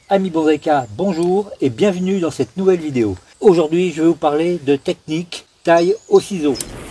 Amis Bonsaïka, bonjour et bienvenue dans cette nouvelle vidéo. Aujourd'hui, je vais vous parler de technique taille au ciseau.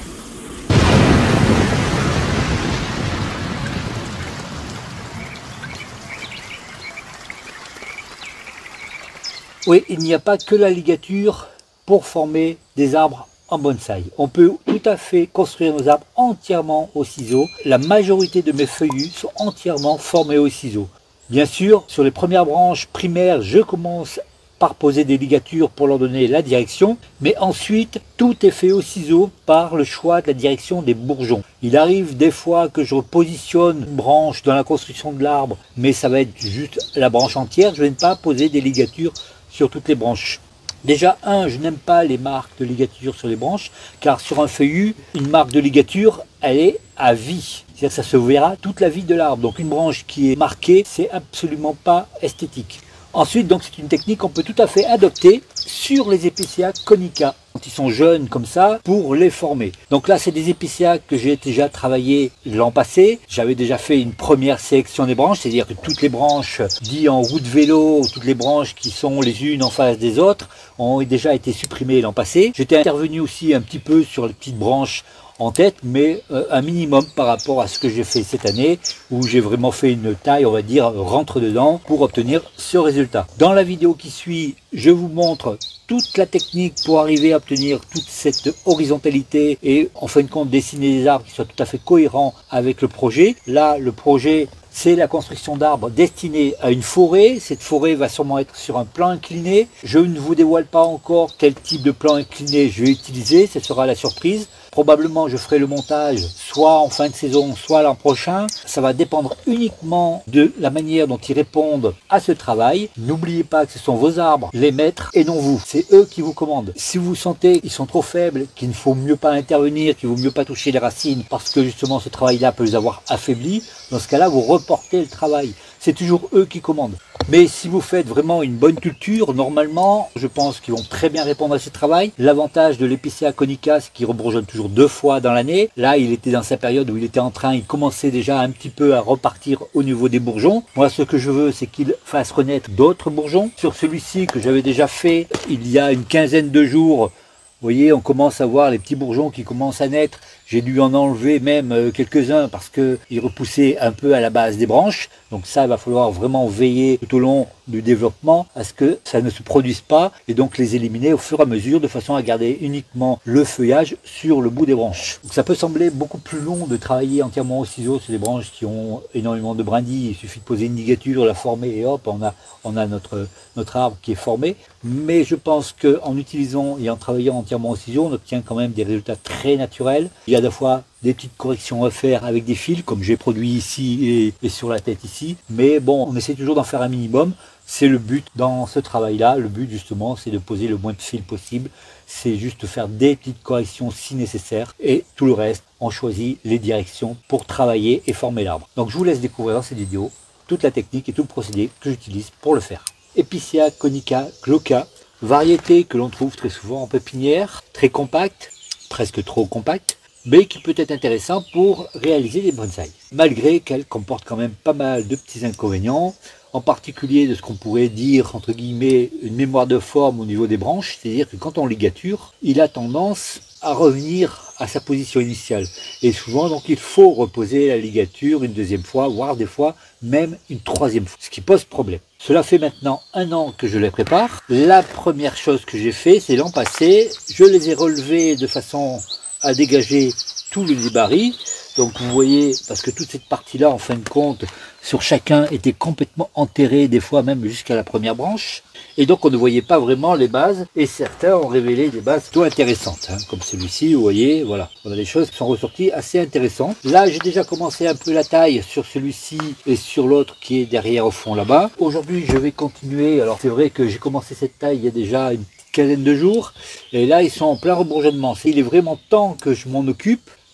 Oui, il n'y a pas que la ligature pour former des arbres en bonsaï. On peut tout à fait construire nos arbres entièrement au ciseau. La majorité de mes feuillus sont entièrement formés au ciseau. Bien sûr, sur les premières branches primaires, je commence par poser des ligatures pour leur donner la direction, mais ensuite tout est fait au ciseau par le choix de la direction des bourgeons. Il arrive des fois que je repositionne une branche dans la construction de l'arbre, mais ça va être juste la branche entière. Je ne vais pas poser des ligatures sur toutes les branches. Déjà, je n'aime pas les marques de ligature sur les branches, car sur un feuillu, une marque de ligature, elle est à vie. C'est-à-dire que ça se verra toute la vie de l'arbre. Donc une branche qui est marquée, c'est absolument pas esthétique. Ensuite, donc c'est une technique qu'on peut tout à fait adopter sur les épicéas conica, quand ils sont jeunes comme ça, pour les former. Donc là, c'est des épicéas que j'ai déjà travaillé l'an passé. J'avais déjà fait une première sélection des branches, c'est-à-dire que toutes les branches dites en roue de vélo, toutes les branches qui sont les unes en face des autres, ont déjà été supprimées l'an passé. J'étais intervenu aussi un petit peu sur les petites branches en tête, mais un minimum par rapport à ce que j'ai fait cette année, où j'ai vraiment fait une taille, on va dire, rentre dedans pour obtenir ce résultat. Dans la vidéo qui suit, je vous montre toute la technique pour arriver à obtenir toute cette horizontalité et en fin de compte dessiner des arbres qui soient tout à fait cohérents avec le projet. Là, le projet, c'est la construction d'arbres destinés à une forêt. Cette forêt va sûrement être sur un plan incliné. Je ne vous dévoile pas encore quel type de plan incliné je vais utiliser, ce sera la surprise. Probablement je ferai le montage soit en fin de saison, soit l'an prochain. Ça va dépendre uniquement de la manière dont ils répondent à ce travail. N'oubliez pas que ce sont vos arbres, les maîtres, et non vous. C'est eux qui vous commandent. Si vous sentez qu'ils sont trop faibles, qu'il ne faut mieux pas intervenir, qu'il vaut mieux pas toucher les racines parce que justement ce travail-là peut les avoir affaiblis, dans ce cas-là, vous reportez le travail. C'est toujours eux qui commandent. Mais si vous faites vraiment une bonne culture, normalement, je pense qu'ils vont très bien répondre à ce travail. L'avantage de l'épicéa conica, c'est qu'il rebourgeonne toujours 2 fois dans l'année. Là, il était dans sa période où il était en train, il commençait déjà un petit peu à repartir au niveau des bourgeons. Moi, ce que je veux, c'est qu'il fasse renaître d'autres bourgeons. Sur celui-ci que j'avais déjà fait il y a une quinzaine de jours, vous voyez, on commence à voir les petits bourgeons qui commencent à naître. J'ai dû en enlever même quelques-uns parce qu'ils repoussaient un peu à la base des branches. Donc ça, il va falloir vraiment veiller tout au long du développement à ce que ça ne se produise pas et donc les éliminer au fur et à mesure de façon à garder uniquement le feuillage sur le bout des branches. Donc ça peut sembler beaucoup plus long de travailler entièrement au ciseau sur des branches qui ont énormément de brindilles. Il suffit de poser une ligature, la former et hop, on a notre arbre qui est formé. Mais je pense qu'en utilisant et en travaillant entièrement au ciseau, on obtient quand même des résultats très naturels. Il y a à la fois des petites corrections à faire avec des fils, comme j'ai produit ici et sur la tête ici. Mais bon, on essaie toujours d'en faire un minimum. C'est le but dans ce travail-là. Le but justement, c'est de poser le moins de fils possible. C'est juste faire des petites corrections si nécessaire. Et tout le reste, on choisit les directions pour travailler et former l'arbre. Donc je vous laisse découvrir dans cette vidéo toute la technique et tout le procédé que j'utilise pour le faire. Epicéa conica glauca, variété que l'on trouve très souvent en pépinière, très compacte, presque trop compacte, mais qui peut être intéressant pour réaliser des bonsaïs, malgré qu'elle comporte quand même pas mal de petits inconvénients, en particulier de ce qu'on pourrait dire, entre guillemets, une mémoire de forme au niveau des branches, c'est-à-dire que quand on ligature, il a tendance à revenir à sa position initiale. Et souvent, donc, il faut reposer la ligature une deuxième fois, voire des fois même une troisième fois, ce qui pose problème. Cela fait maintenant 1 an que je les prépare. La première chose que j'ai fait, c'est l'an passé, je les ai relevés de façon à dégager tout le débarris. Donc vous voyez, parce que toute cette partie-là, en fin de compte, sur chacun était complètement enterrée, des fois même jusqu'à la première branche. Et donc on ne voyait pas vraiment les bases, et certains ont révélé des bases plutôt intéressantes, hein, comme celui-ci, vous voyez, voilà. On a des choses qui sont ressorties assez intéressantes. Là, j'ai déjà commencé un peu la taille sur celui-ci et sur l'autre qui est derrière au fond là-bas. Aujourd'hui, je vais continuer. Alors c'est vrai que j'ai commencé cette taille il y a déjà une quinzaine de jours, et là, ils sont en plein rebourgeonnement. Il est vraiment temps que je m'en occupe,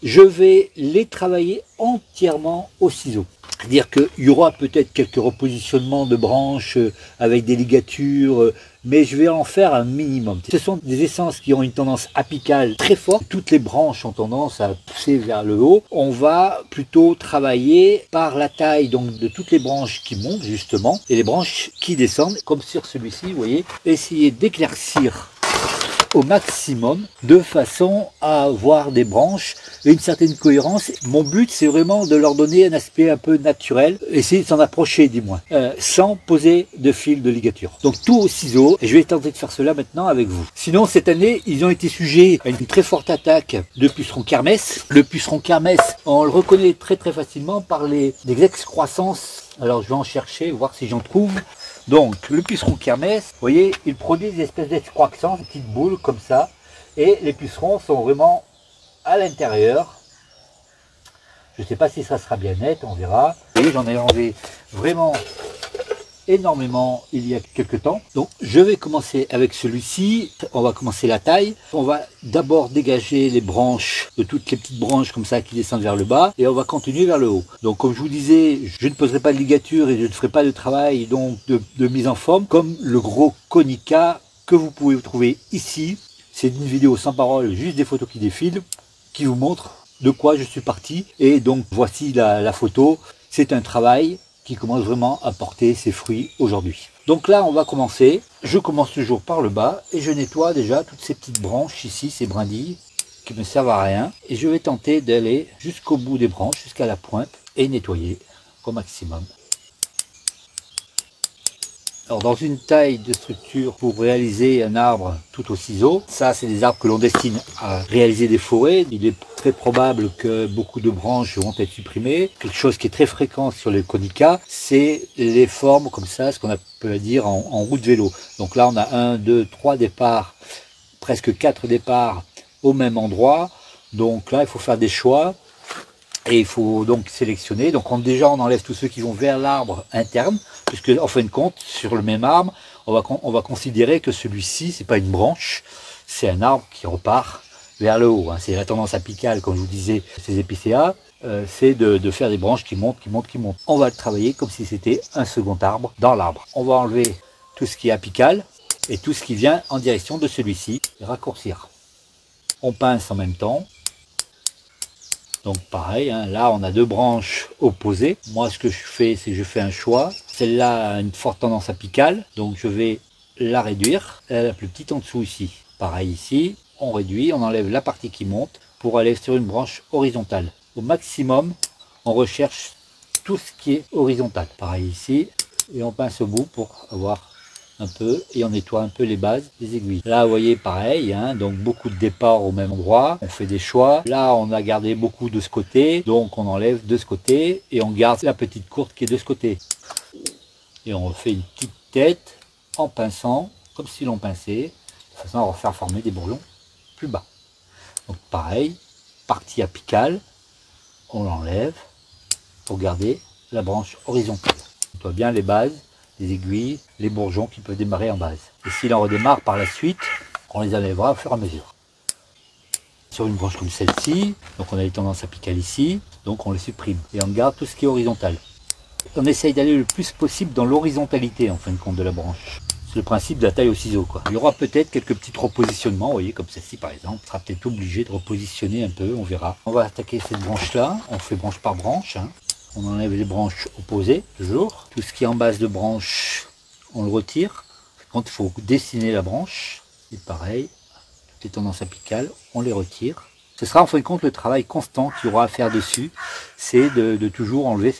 je vais les travailler entièrement au ciseau. C'est-à-dire qu'il y aura peut-être quelques repositionnements de branches avec des ligatures, mais je vais en faire un minimum. Ce sont des essences qui ont une tendance apicale très forte. Toutes les branches ont tendance à pousser vers le haut. On va plutôt travailler par la taille donc de toutes les branches qui montent justement et les branches qui descendent, comme sur celui-ci, vous voyez. Essayer d'éclaircir au maximum de façon à avoir des branches et une certaine cohérence. Mon but, c'est vraiment de leur donner un aspect un peu naturel, essayer de s'en approcher du moins, sans poser de fil de ligature. Donc tout au ciseau, et je vais tenter de faire cela maintenant avec vous. Sinon, cette année, ils ont été sujets à une très forte attaque de puceron kermès. Le puceron kermès, on le reconnaît très facilement par les excroissances. Alors je vais en chercher, voir si j'en trouve. Donc, le puceron kermès, vous voyez, il produit des espèces d'excroissance, des petites boules comme ça. Et les pucerons sont vraiment à l'intérieur. Je ne sais pas si ça sera bien net, on verra. Vous voyez, j'en ai enlevé vraiment énormément il y a quelques temps. Donc, je vais commencer avec celui-ci. On va commencer la taille. On va d'abord dégager les branches, de toutes les petites branches comme ça qui descendent vers le bas. Et on va continuer vers le haut. Donc, comme je vous disais, je ne poserai pas de ligature et je ne ferai pas de travail donc de mise en forme. Comme le gros Konica que vous pouvez trouver ici. C'est une vidéo sans parole, juste des photos qui défilent, qui vous montrent de quoi je suis parti. Et donc, voici la photo. C'est un travail qui commence vraiment à porter ses fruits aujourd'hui. Donc là, on va commencer. Je commence toujours par le bas et je nettoie déjà toutes ces petites branches ici, ces brindilles qui ne me servent à rien. Et je vais tenter d'aller jusqu'au bout des branches, jusqu'à la pointe et nettoyer au maximum. Alors dans une taille de structure pour réaliser un arbre tout au ciseau, ça c'est des arbres que l'on destine à réaliser des forêts. Il est très probable que beaucoup de branches vont être supprimées. Quelque chose qui est très fréquent sur les Konica, c'est les formes comme ça, ce qu'on peut dire en roue de vélo. Donc là on a 1, 2, 3 départs, presque 4 départs au même endroit. Donc là il faut faire des choix. Et il faut donc sélectionner. Donc déjà on enlève tous ceux qui vont vers l'arbre interne, puisque en fin de compte, sur le même arbre, on va considérer que celui-ci, c'est pas une branche, c'est un arbre qui repart vers le haut. C'est la tendance apicale, comme je vous disais, ces épicéas, c'est de faire des branches qui montent, qui montent, qui montent. On va le travailler comme si c'était un second arbre dans l'arbre. On va enlever tout ce qui est apical et tout ce qui vient en direction de celui-ci, et raccourcir. On pince en même temps. Donc pareil, là on a deux branches opposées. Moi ce que je fais, c'est que je fais un choix. Celle-là a une forte tendance apicale, donc je vais la réduire. Elle est la plus petite en dessous ici. Pareil ici, on réduit, on enlève la partie qui monte pour aller sur une branche horizontale. Au maximum, on recherche tout ce qui est horizontal. Pareil ici, et on pince au bout pour avoir un peu, et on nettoie un peu les bases des aiguilles. Là vous voyez pareil, donc beaucoup de départs au même endroit, on fait des choix. Là on a gardé beaucoup de ce côté, donc on enlève de ce côté et on garde la petite courte qui est de ce côté. Et on fait une petite tête en pinçant, comme si l'on pinçait, de façon à refaire former des bourgeons plus bas. Donc pareil, partie apicale, on l'enlève pour garder la branche horizontale. On nettoie bien les bases, les aiguilles, les bourgeons qui peuvent démarrer en base. Et s'il en redémarre par la suite, on les enlèvera au fur et à mesure. Sur une branche comme celle-ci, donc on a les tendances apicales ici, donc on les supprime. Et on garde tout ce qui est horizontal. On essaye d'aller le plus possible dans l'horizontalité en fin de compte de la branche. C'est le principe de la taille au ciseau, quoi. Il y aura peut-être quelques petits repositionnements, vous voyez, comme celle-ci par exemple. On sera peut-être obligé de repositionner un peu, on verra. On va attaquer cette branche-là, on fait branche par branche. On enlève les branches opposées, toujours. Tout ce qui est en base de branche, on le retire. Quand il faut dessiner la branche, c'est pareil. Toutes les tendances apicales, on les retire. Ce sera en fin de compte le travail constant qu'il y aura à faire dessus. C'est de toujours enlever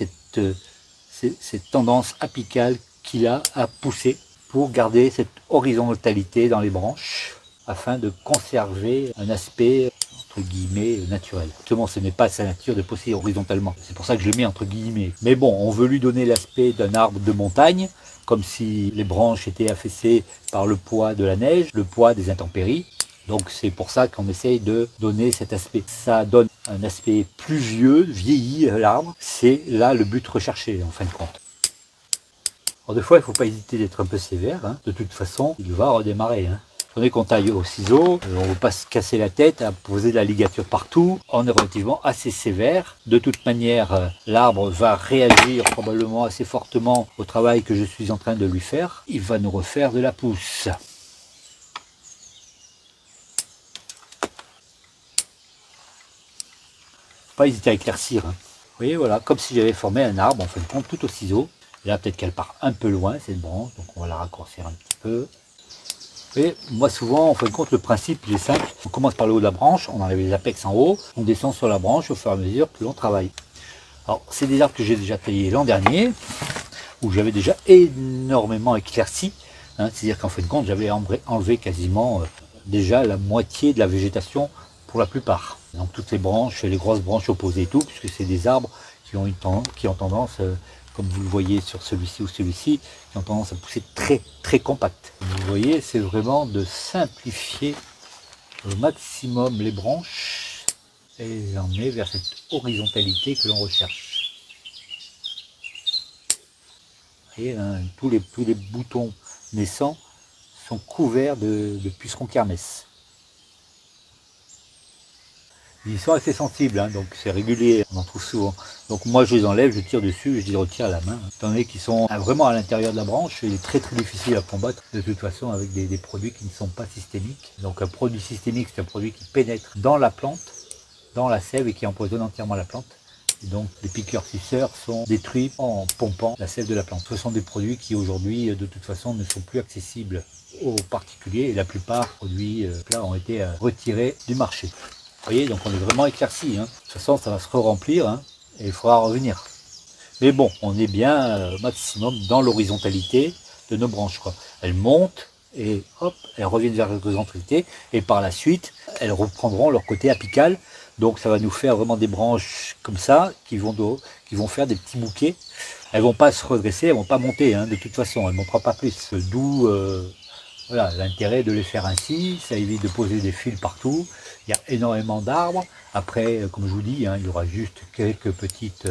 cette tendance apicale qu'il a à pousser pour garder cette horizontalité dans les branches afin de conserver un aspect entre guillemets naturel. Justement, ce n'est pas sa nature de pousser horizontalement. C'est pour ça que je le mets entre guillemets. Mais bon, on veut lui donner l'aspect d'un arbre de montagne, comme si les branches étaient affaissées par le poids de la neige, le poids des intempéries. Donc c'est pour ça qu'on essaye de donner cet aspect. Ça donne un aspect pluvieux, vieilli à l'arbre. C'est là le but recherché en fin de compte. Alors des fois, il ne faut pas hésiter d'être un peu sévère. De toute façon, il va redémarrer. Prenez qu'on taille au ciseau, on ne veut pas se casser la tête à poser de la ligature partout. On est relativement assez sévère. De toute manière, l'arbre va réagir probablement assez fortement au travail que je suis en train de lui faire. Il va nous refaire de la pousse. Pas hésiter à éclaircir. Vous voyez, voilà, comme si j'avais formé un arbre, en fin de compte, tout au ciseau. Et là, peut-être qu'elle part un peu loin, cette branche, donc on va la raccourcir un petit peu. Et moi souvent, en fin de compte, le principe il est simple. On commence par le haut de la branche, on enlève les apex en haut, on descend sur la branche au fur et à mesure que l'on travaille. Alors, c'est des arbres que j'ai déjà taillés l'an dernier, où j'avais déjà énormément éclairci. Hein, c'est-à-dire qu'en fin de compte, j'avais enlevé quasiment déjà la moitié de la végétation pour la plupart. Donc toutes les branches, les grosses branches opposées et tout, puisque c'est des arbres qui ont tendance, comme vous le voyez sur celui-ci ou celui-ci, qui ont tendance à pousser très compact. Vous voyez, c'est vraiment de simplifier au maximum les branches et les emmener vers cette horizontalité que l'on recherche. Vous voyez, hein, tous les boutons naissants sont couverts de pucerons kermès. Ils sont assez sensibles, hein, donc c'est régulier, on en trouve souvent. Donc moi je les enlève, je tire dessus, je les retire à la main. Étant donné qu'ils sont vraiment à l'intérieur de la branche, il est très difficile à combattre de toute façon avec des produits qui ne sont pas systémiques. Donc un produit systémique, c'est un produit qui pénètre dans la plante, dans la sève et qui empoisonne entièrement la plante. Et donc les piqueurs suceurs sont détruits en pompant la sève de la plante. Ce sont des produits qui aujourd'hui de toute façon ne sont plus accessibles aux particuliers et la plupart des produits là ont été retirés du marché. Vous voyez, donc on est vraiment éclairci. Hein. De toute façon, ça va se re-remplir hein, et il faudra revenir. Mais bon, on est bien maximum dans l'horizontalité de nos branches, quoi. Elles montent et hop, elles reviennent vers l'horizontalité et par la suite, elles reprendront leur côté apical. Donc ça va nous faire vraiment des branches comme ça qui vont faire des petits bouquets. Elles vont pas se redresser, elles vont pas monter hein, de toute façon, elles ne monteront pas plus. D'où voilà, l'intérêt de les faire ainsi, ça évite de poser des fils partout. Il y a énormément d'arbres. Après, comme je vous dis, hein, il y aura juste quelques petites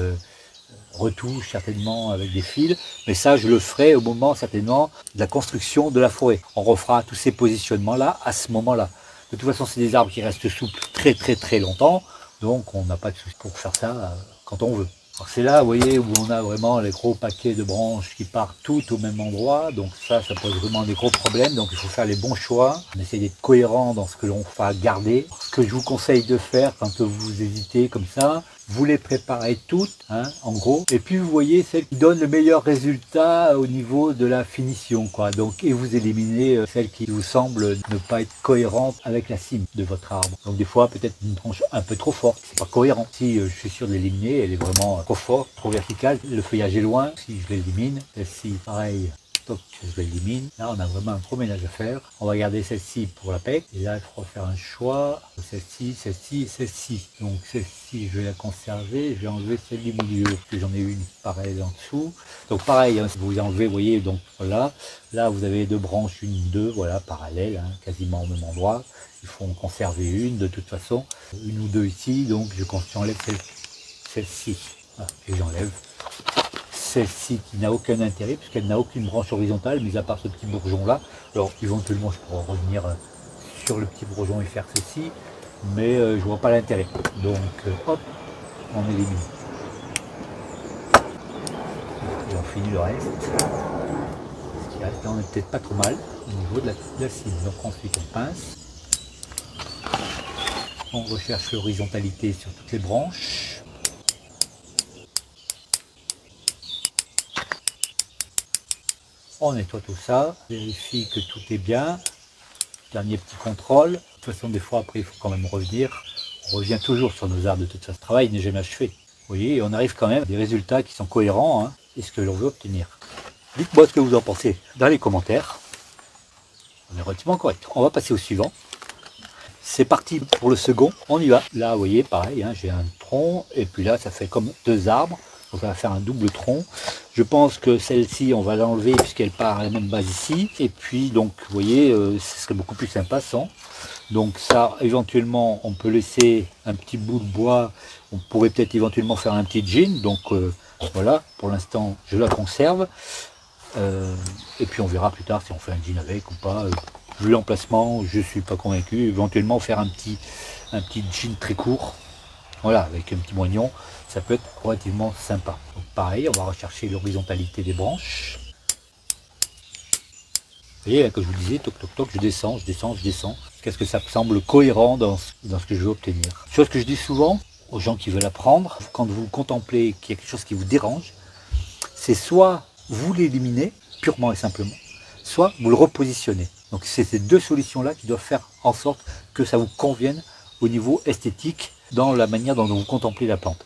retouches certainement avec des fils. Mais ça, je le ferai au moment certainement de la construction de la forêt. On refera tous ces positionnements-là à ce moment-là. De toute façon, c'est des arbres qui restent souples très longtemps. Donc, on n'a pas de souci pour faire ça quand on veut. C'est là, vous voyez, où on a vraiment les gros paquets de branches qui partent toutes au même endroit. Donc ça pose vraiment des gros problèmes. Donc il faut faire les bons choix. On essaie d'être cohérent dans ce que l'on va garder. Ce que je vous conseille de faire quand vous hésitez comme ça, vous les préparez toutes, hein, en gros. Et puis vous voyez celles qui donnent le meilleur résultat au niveau de la finition, quoi. Donc, et vous éliminez celles qui vous semblent ne pas être cohérentes avec la cime de votre arbre. Donc des fois, peut-être une tranche un peu trop forte, c'est pas cohérent. Si je suis sûr de l'éliminer, elle est vraiment trop forte, trop verticale. Le feuillage est loin, si je l'élimine. Celle-ci, pareil. Je l'élimine. Là, on a vraiment un gros ménage à faire. On va garder celle-ci pour la PEC. Et là, il faut faire un choix. Celle-ci, celle-ci et celle-ci. Donc, celle-ci, je vais la conserver. Je vais enlever celle du milieu. Parce que j'en ai une pareille en dessous. Donc, pareil, hein, si vous enlevez, vous voyez, donc voilà. Là, vous avez deux branches, une, deux, voilà, parallèles, hein, quasiment au même endroit. Il faut en conserver une, de toute façon. Une ou deux ici. Donc, j'enlève celle-ci. Voilà, et j'enlève celle-ci qui n'a aucun intérêt puisqu'elle n'a aucune branche horizontale, mis à part ce petit bourgeon là. Alors éventuellement je pourrais revenir sur le petit bourgeon et faire ceci, mais je vois pas l'intérêt. Donc hop, on élimine. Et on finit le reste. Ce qui reste là, on est peut-être pas trop mal au niveau de la cime. Donc ensuite on pince. On recherche l'horizontalité sur toutes les branches. On nettoie tout ça, vérifie que tout est bien. Dernier petit contrôle. De toute façon, des fois, après, il faut quand même revenir. On revient toujours sur nos arbres de toute façon. Le travail n'est jamais achevé. Vous voyez, on arrive quand même à des résultats qui sont cohérents, hein, et ce que l'on veut obtenir. Dites-moi ce que vous en pensez dans les commentaires. On est relativement correct. On va passer au suivant. C'est parti pour le second. On y va. Là, vous voyez, pareil, hein, j'ai un tronc, et puis là, ça fait comme deux arbres. Donc on va faire un double tronc. Je pense que celle-ci, on va l'enlever puisqu'elle part à la même base ici. Et puis, donc, vous voyez, ce serait beaucoup plus sympa sans. Donc ça, éventuellement, on peut laisser un petit bout de bois. On pourrait peut-être éventuellement faire un petit jean. Donc voilà, pour l'instant, je la conserve. Et puis on verra plus tard si on fait un jean avec ou pas. Vu l'emplacement, je ne suis pas convaincu. Éventuellement faire un petit jean très court, voilà, avec un petit moignon, ça peut être relativement sympa. Donc pareil, on va rechercher l'horizontalité des branches. Vous voyez, là, comme je vous disais, toc toc toc, je descends, jusqu'à ce que ça semble cohérent dans ce que je veux obtenir. Chose que je dis souvent aux gens qui veulent apprendre, quand vous contemplez qu'il y a quelque chose qui vous dérange, c'est soit vous l'éliminez purement et simplement, soit vous le repositionnez. Donc c'est ces deux solutions-là qui doivent faire en sorte que ça vous convienne au niveau esthétique dans la manière dont vous contemplez la plante.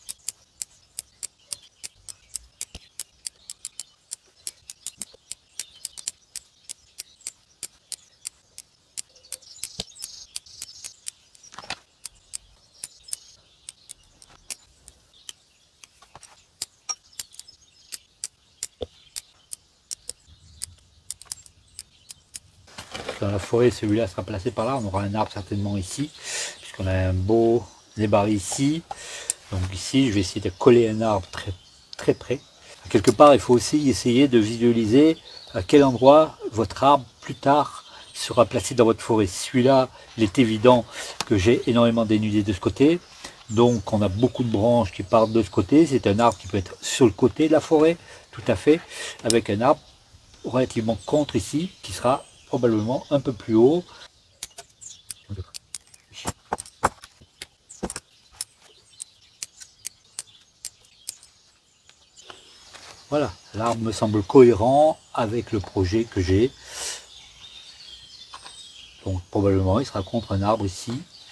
Dans la forêt, celui-là sera placé par là. On aura un arbre certainement ici, puisqu'on a un beau débarré ici. Donc ici, je vais essayer de coller un arbre très, très près. Quelque part, il faut aussi essayer de visualiser à quel endroit votre arbre, plus tard, sera placé dans votre forêt. Celui-là, il est évident que j'ai énormément dénudé de ce côté. Donc, on a beaucoup de branches qui partent de ce côté. C'est un arbre qui peut être sur le côté de la forêt, tout à fait, avec un arbre relativement contre ici, qui sera probablement un peu plus haut. Voilà, l'arbre me semble cohérent avec le projet que j'ai. Donc probablement il sera contre un arbre ici.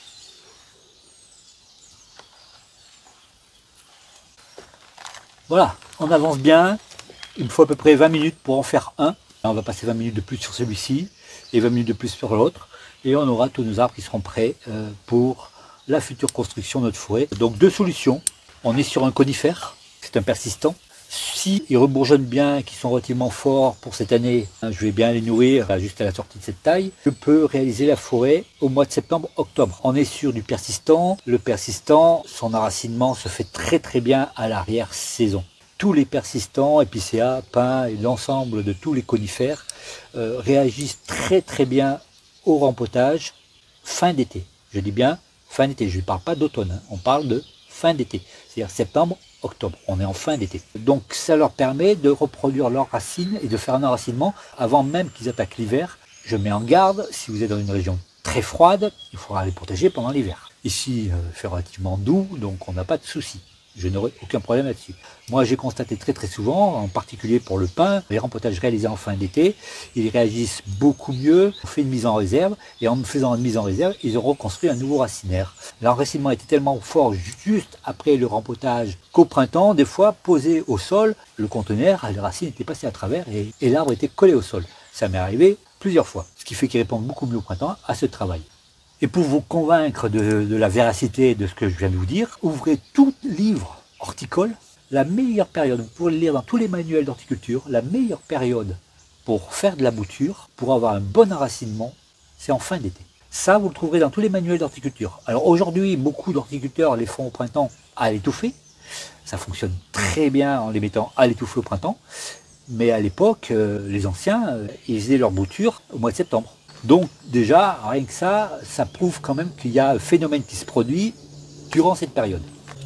Voilà, on avance bien. Il me faut à peu près 20 minutes pour en faire un. On va passer 20 minutes de plus sur celui-ci et 20 minutes de plus sur l'autre. Et on aura tous nos arbres qui seront prêts pour la future construction de notre forêt. Donc deux solutions. On est sur un conifère, c'est un persistant. Si ils rebourgeonnent bien, qu'ils sont relativement forts pour cette année, je vais bien les nourrir juste à la sortie de cette taille, je peux réaliser la forêt au mois de septembre-octobre. On est sur du persistant. Le persistant, son enracinement se fait très très bien à l'arrière-saison. Tous les persistants, épicéas, pins et l'ensemble de tous les conifères réagissent très très bien au rempotage fin d'été. Je dis bien fin d'été, je ne parle pas d'automne, hein. On parle de fin d'été, c'est-à-dire septembre, octobre, on est en fin d'été. Donc ça leur permet de reproduire leurs racines et de faire un enracinement avant même qu'ils attaquent l'hiver. Je mets en garde, si vous êtes dans une région très froide, il faudra les protéger pendant l'hiver. Ici, il fait relativement doux, donc on n'a pas de souci. Je n'aurai aucun problème là-dessus. Moi, j'ai constaté très très souvent, en particulier pour le pin, les rempotages réalisés en fin d'été, ils réagissent beaucoup mieux. On fait une mise en réserve, et en faisant une mise en réserve, ils ont reconstruit un nouveau racinaire. L'enracinement était tellement fort juste après le rempotage qu'au printemps, des fois, posé au sol, le conteneur, les racines étaient passées à travers et l'arbre était collé au sol. Ça m'est arrivé plusieurs fois, ce qui fait qu'ils répondent beaucoup mieux au printemps à ce travail. Et pour vous convaincre de la véracité de ce que je viens de vous dire, ouvrez tout livre horticole. La meilleure période, vous pouvez le lire dans tous les manuels d'horticulture, la meilleure période pour faire de la bouture, pour avoir un bon enracinement, c'est en fin d'été. Ça, vous le trouverez dans tous les manuels d'horticulture. Alors aujourd'hui, beaucoup d'horticulteurs les font au printemps à l'étouffer. Ça fonctionne très bien en les mettant à l'étouffer au printemps. Mais à l'époque, les anciens, ils faisaient leur bouture au mois de septembre. Donc déjà, rien que ça prouve quand même qu'il y a un phénomène qui se produit durant cette période.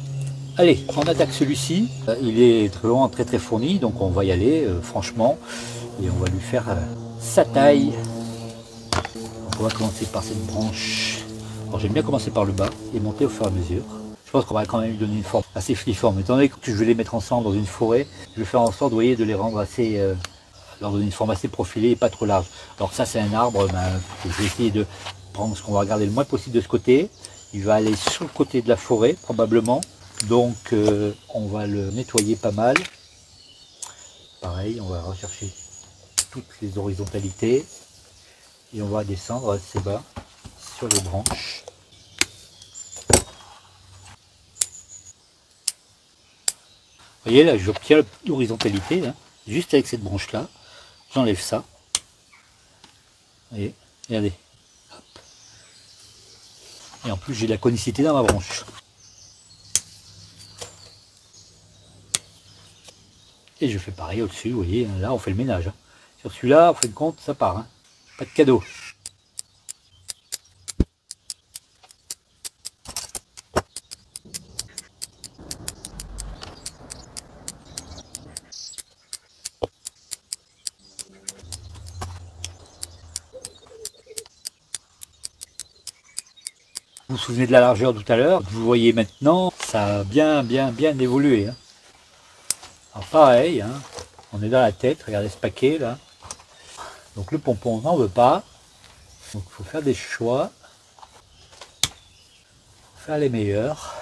Allez, on attaque celui-ci. Il est vraiment très très fourni, donc on va y aller franchement. Et on va lui faire sa taille. Donc on va commencer par cette branche. Alors j'aime bien commencer par le bas et monter au fur et à mesure. Je pense qu'on va quand même lui donner une forme assez filiforme. Étant donné que je vais les mettre ensemble dans une forêt, je vais faire en sorte, vous voyez, de les rendre assez... leur donner une forme assez profilée et pas trop large. Alors ça c'est un arbre, je vais essayer de prendre ce qu'on va regarder le moins possible de ce côté. Il va aller sur le côté de la forêt probablement. Donc on va le nettoyer pas mal. Pareil, on va rechercher toutes les horizontalités. Et on va descendre assez bas sur les branches. Vous voyez là, j'obtiens l'horizontalité, juste avec cette branche là. J'enlève ça. Vous voyez, regardez. Hop. Et en plus, j'ai de la conicité dans ma branche. Et je fais pareil au-dessus, vous voyez, là on fait le ménage. Sur celui-là, en fin de compte, ça part. Pas de cadeau. Vous vous souvenez de la largeur tout à l'heure, vous voyez maintenant, ça a bien évolué. Hein. Alors pareil, hein, on est dans la tête, regardez ce paquet là. Donc le pompon, on n'en veut pas. Donc il faut faire des choix. Faire les meilleurs.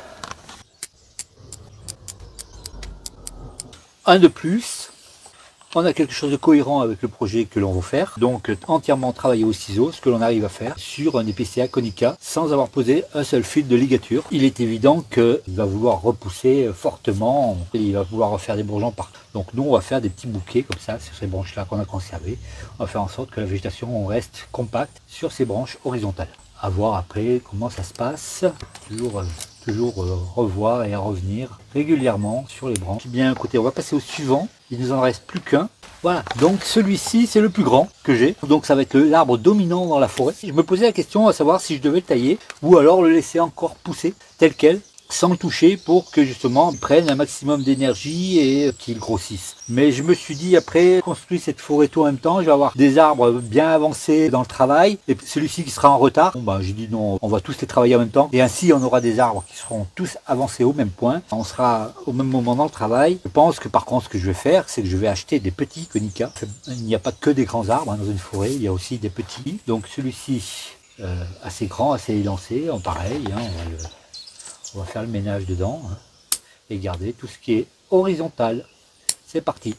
Un de plus. On a quelque chose de cohérent avec le projet que l'on veut faire, donc entièrement travaillé au ciseau, ce que l'on arrive à faire sur un EPCA Konica sans avoir posé un seul fil de ligature. Il est évident qu'il va vouloir repousser fortement, il va vouloir refaire des bourgeons partout. Donc nous on va faire des petits bouquets comme ça sur ces branches là qu'on a conservées. On va faire en sorte que la végétation reste compacte sur ces branches horizontales. À voir après comment ça se passe, toujours revoir et revenir régulièrement sur les branches. Bien, écoutez, on va passer au suivant. Il nous en reste plus qu'un. Voilà, donc celui-ci c'est le plus grand que j'ai. Donc ça va être l'arbre dominant dans la forêt. Je me posais la question à savoir si je devais le tailler ou alors le laisser encore pousser tel quel, sans le toucher pour que justement il prenne un maximum d'énergie et qu'il grossisse. Mais je me suis dit après, construire cette forêt tout en même temps, je vais avoir des arbres bien avancés dans le travail et celui-ci qui sera en retard. Bon, bah, j'ai dit non, on va tous les travailler en même temps et ainsi on aura des arbres qui seront tous avancés au même point. On sera au même moment dans le travail. Je pense que par contre ce que je vais faire, c'est que je vais acheter des petits Konica. Il n'y a pas que des grands arbres hein, dans une forêt, il y a aussi des petits. Donc celui-ci assez grand, assez élancé, en pareil, hein, on va faire le ménage dedans hein, et garder tout ce qui est horizontal. C'est parti.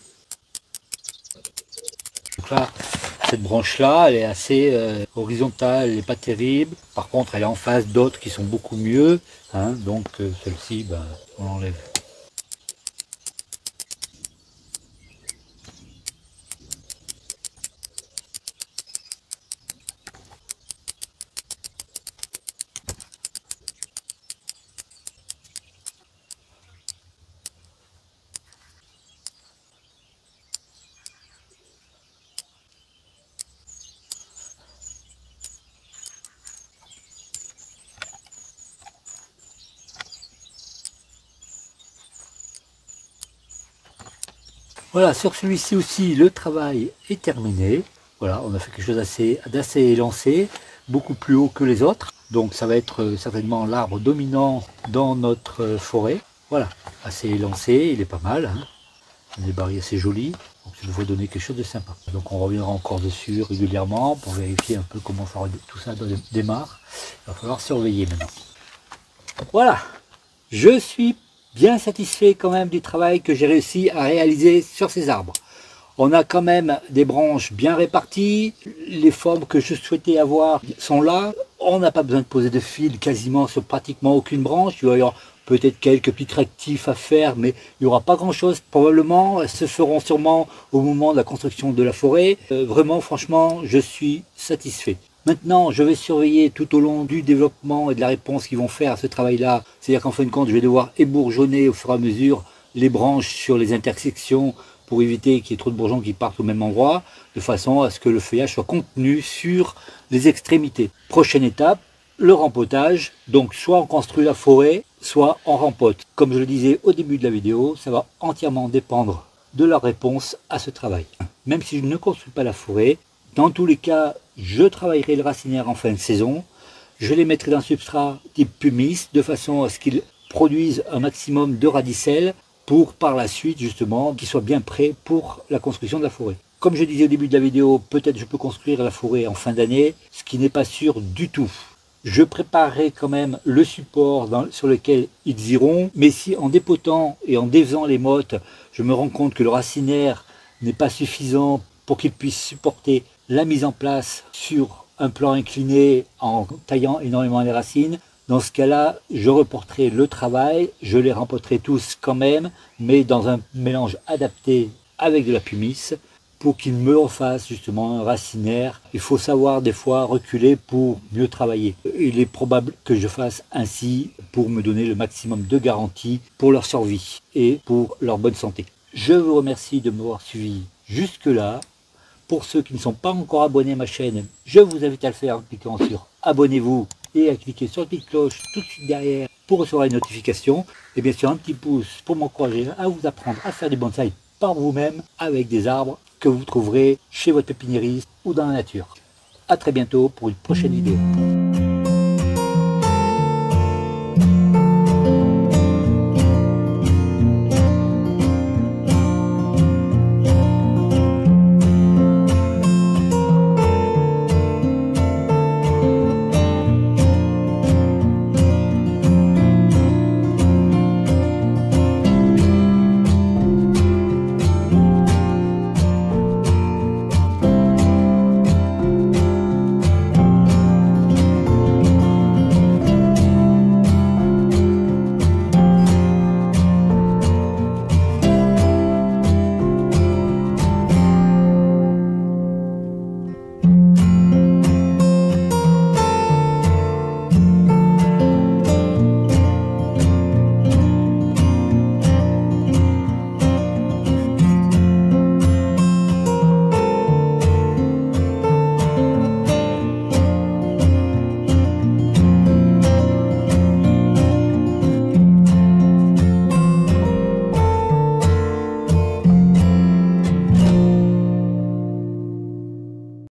Donc là, cette branche-là, elle est assez horizontale, elle n'est pas terrible. Par contre, elle est en face d'autres qui sont beaucoup mieux. Hein, donc celle-ci, ben, on l'enlève. Voilà, sur celui-ci aussi, le travail est terminé. Voilà, on a fait quelque chose d'assez élancé, beaucoup plus haut que les autres. Donc ça va être certainement l'arbre dominant dans notre forêt. Voilà, assez élancé, il est pas mal. Hein. Des barils assez jolis, donc ça devrait donner quelque chose de sympa. Donc on reviendra encore dessus régulièrement pour vérifier un peu comment tout ça démarre. Il va falloir surveiller maintenant. Voilà, je suis bien satisfait quand même du travail que j'ai réussi à réaliser sur ces arbres. On a quand même des branches bien réparties, les formes que je souhaitais avoir sont là. On n'a pas besoin de poser de fil quasiment sur pratiquement aucune branche. Il va y avoir peut-être quelques petits tractifs à faire, mais il n'y aura pas grand-chose. Probablement, elles se feront sûrement au moment de la construction de la forêt. Vraiment, franchement, je suis satisfait. Maintenant, je vais surveiller tout au long du développement et de la réponse qu'ils vont faire à ce travail-là. C'est-à-dire qu'en fin de compte, je vais devoir ébourgeonner au fur et à mesure les branches sur les intersections pour éviter qu'il y ait trop de bourgeons qui partent au même endroit, de façon à ce que le feuillage soit contenu sur les extrémités. Prochaine étape, le rempotage. Donc soit on construit la forêt, soit on rempote. Comme je le disais au début de la vidéo, ça va entièrement dépendre de la réponse à ce travail. Même si je ne construis pas la forêt, dans tous les cas, je travaillerai le racinaire en fin de saison. Je les mettrai dans un substrat type pumice, de façon à ce qu'ils produisent un maximum de radicelles pour par la suite justement qu'ils soient bien prêts pour la construction de la forêt. Comme je disais au début de la vidéo, peut-être je peux construire la forêt en fin d'année, ce qui n'est pas sûr du tout. Je préparerai quand même le support sur lequel ils iront, mais si en dépotant et en défaisant les mottes, je me rends compte que le racinaire n'est pas suffisant pour qu'il puisse supporter la mise en place sur un plan incliné en taillant énormément les racines, dans ce cas-là, je reporterai le travail, je les rempoterai tous quand même, mais dans un mélange adapté avec de la pumice, pour qu'il me refasse justement un racinaire. Il faut savoir des fois reculer pour mieux travailler. Il est probable que je fasse ainsi pour me donner le maximum de garantie pour leur survie et pour leur bonne santé. Je vous remercie de m'avoir suivi jusque-là. Pour ceux qui ne sont pas encore abonnés à ma chaîne, je vous invite à le faire en cliquant sur abonnez-vous et à cliquer sur la petite cloche tout de suite derrière pour recevoir les notifications. Et bien sûr un petit pouce pour m'encourager à vous apprendre à faire du bonsaï par vous-même avec des arbres que vous trouverez chez votre pépiniériste ou dans la nature. A très bientôt pour une prochaine vidéo.